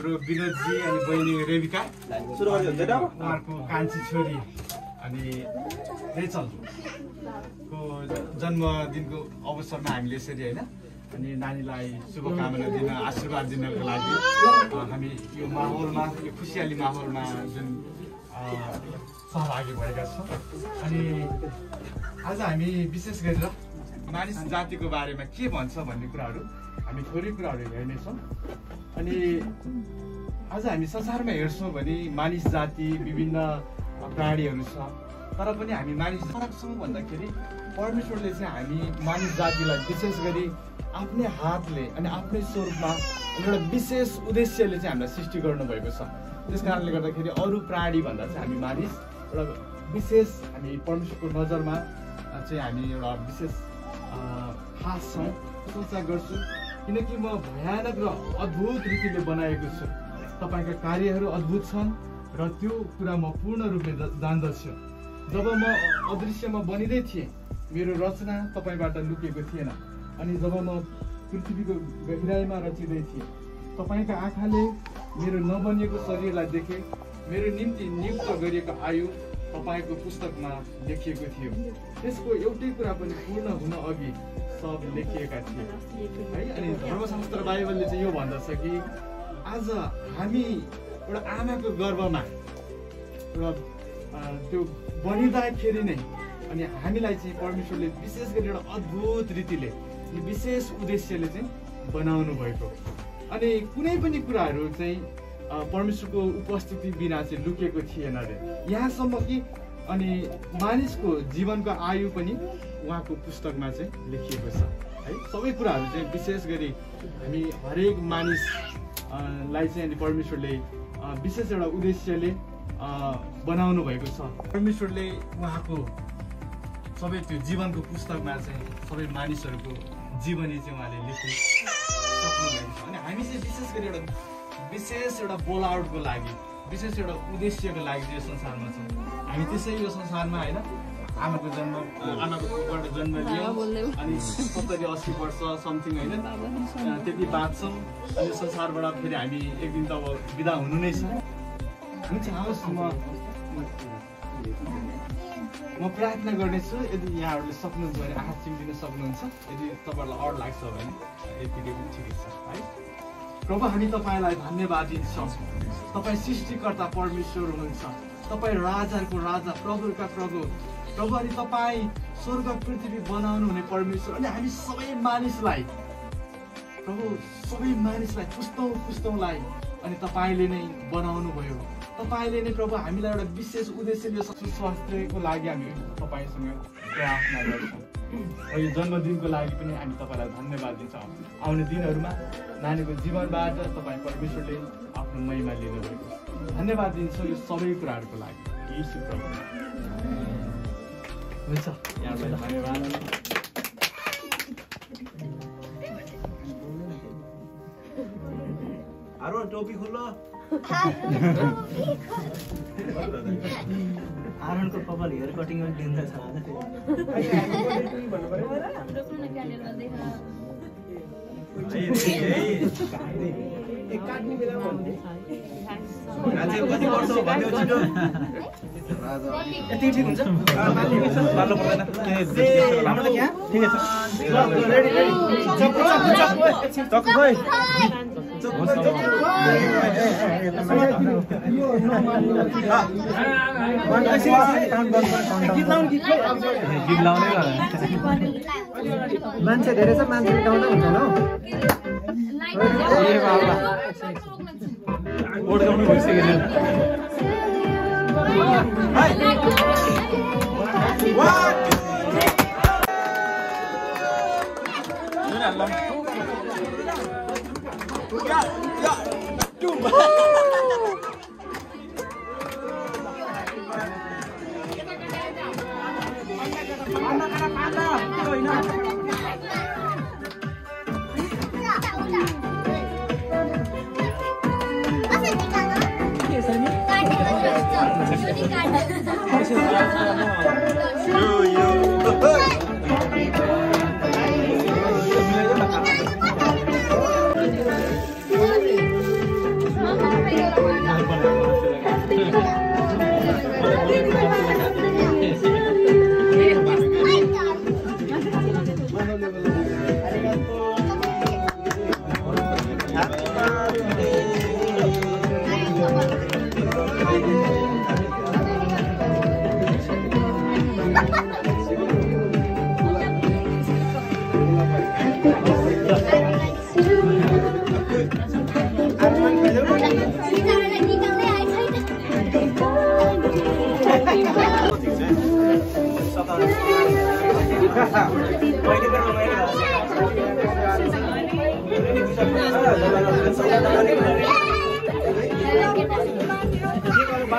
हाम्रो विनोदजी अनि बहिनी रेबिका उहाँहरूको कान्छी छोरी अनि रेचलको जन्मदिनको अवसरमा हामीले यसरी होइन अनि नानीलाई शुभकामना दिन आशीर्वाद दिनको लागि हामी यो माहौलमा यो खुसियाली माहौलमा जुन सहभागी भएका छौँ। अनि आज हामी विशेष गरेर मानिस जातिको बारेमा के भन्छ भन्ने कुराहरू हामी थोरै कुराहरू हेर्नेछौँ। अनि आज हामी संसारमा हेर्छौँ भने मानिस जाति विभिन्न प्राणीहरू छ, तर पनि हामी मानिस फरक छौँ भन्दाखेरि परमेश्वरले चाहिँ हामी मानिस जातिलाई विशेष गरी आफ्नै हातले अनि आफ्नै स्वरूपमा एउटा विशेष उद्देश्यले चाहिँ हामीलाई सृष्टि गर्नुभएको छ। त्यस कारणले गर्दाखेरि अरू प्राणी भन्दा चाहिँ हामी मानिस एउटा विशेष हामी परमेश्वरको नजरमा चाहिँ हामी एउटा विशेष खास छौँ सोचा गर्छु, किनकि म भयानक र अद्भुत रीतिले बनाएको छु। तपाईँका कार्यहरू अद्भुत छन् र त्यो कुरा म पूर्ण रूपले जान्दछु। जब म अदृश्यमा बनिँदै थिएँ मेरो रचना तपाईँबाट लुकेको थिएन, अनि जब म पृथ्वीको गहिराईमा रचिँदै थिएँ तपाईँका आँखाले मेरो नबनिएको शरीरलाई देखे। मेरो निम्ति नियुक्त गरिएको आयु तपाईँको पुस्तकमा लेखिएको थियो। त्यसको एउटै कुरा पनि पूर्ण हुन अघि सब लेखिएका थिए है। अनि धर्मशास्त्र बाइबलले चाहिँ यो भन्दछ कि आज हामी एउटा आमाको गर्भमा एउटा त्यो बनिँदाखेरि नै अनि हामीलाई चाहिँ परमेश्वरले विशेष गरी एउटा अद्भुत रीतिले विशेष उद्देश्यले चाहिँ बनाउनु भएको। अनि कुनै पनि कुराहरू चाहिँ परमेश्वरको उपस्थिति बिना चाहिँ लुकेको थिएन अरे, यहाँसम्म कि अनि मानिसको जीवनको आयु पनि उहाँको पुस्तकमा चाहिँ लेखिएको छ है। सबै कुराहरू चाहिँ विशेष गरी हामी हरेक मानिसलाई चाहिँ अनि परमेश्वरले विशेष एउटा उद्देश्यले बनाउनु भएको छ। परमेश्वरले उहाँको सबै त्यो जीवनको पुस्तकमा चाहिँ सबै मानिसहरूको जीवनी चाहिँ उहाँले लेख्नु सक्नुभएको छ। अनि हामी चाहिँ विशेष गरी एउटा बोलाउटको लागि विशेष एउटा उद्देश्यको लागि यो संसारमा छौँ। हामी त्यसै यो संसारमा होइन आमाको कोखबाट जन्म लियौँ अनि 70-80 वर्ष समथिङ होइन त्यति बाँच्छौँ। अनि संसारबाट फेरि हामी एक दिन त अब बिदा हुनु नै छ। हुन्छ, हवस् म प्रार्थना गर्नेछु। यदि यहाँहरूले सक्नुहुन्छ भने आँखा चिम्लिन सक्नुहुन्छ। यदि तपाईँहरूलाई अड लाग्छ भने यतिकै पनि ठिकै छ है। प्रभु हामी तपाईँलाई धन्यवाद दिन्छौँ। तपाईँ सृष्टिकर्ता परमेश्वर हुनुहुन्छ, तपाईँ राजाहरूको राजा प्रभुका प्रभु प्रभु। अनि तपाईँ स्वर्ग पृथ्वी बनाउनु हुने परमेश्वर। अनि हामी सबै मानिसलाई प्रभु सबै मानिसलाई पुस्तौँलाई अनि तपाईँले नै बनाउनु भयो। तपाईँले नै प्रभु हामीलाई एउटा विशेष उद्देश्यले स्वास्थ्यको लागि हामी तपाईँसँग प्रार्थना गर्छौँ। र यो जन्मदिनको लागि पनि हामी तपाईँलाई धन्यवाद दिन्छौँ। आउने दिनहरूमा नानीको जीवनबाट तपाईँ परमेश्वरले आफ्नो महिमा लिनुभएको धन्यवाद दिन्छौँ यो सबै कुराहरूको लागि। यीशु प्रभु हुन्छ, यहाँलाई धन्यवाद। आरो टोपी खुल्लो आरोनको कपाल हेयर कटिङ पनि दिन्छ काट्ने बेला भन्दै मान्छे कति वर्ष हो भन्दै छिटो यति ठीक हुन्छ मार्नु पर्दैन हाम्रो त क्या ठीक छ रेडी चक भाइ मान्छे धेरै छ, मान्छे उठाउँदा हुन्छ न ओड्काउनु भइसक्यो।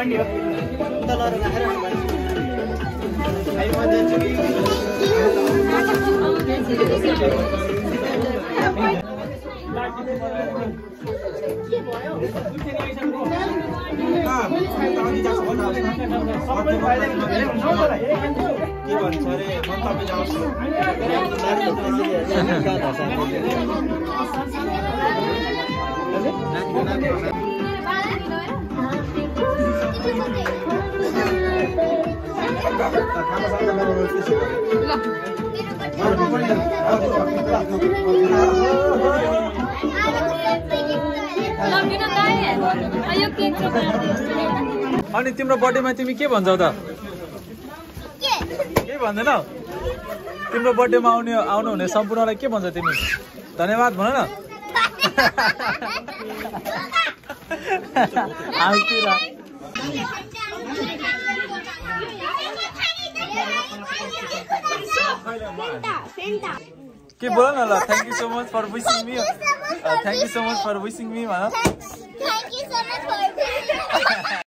पानी हो अनि तिम्रो बर्थडेमा तिमी के भन्छौ त के भन्दैनौ तिम्रो बर्थडेमा आउनु हुने सम्पूर्णलाई के भन्छौ तिमी धन्यवाद भन न के बोल न ल thank you so much for wishing me thank you so much for wishing me भन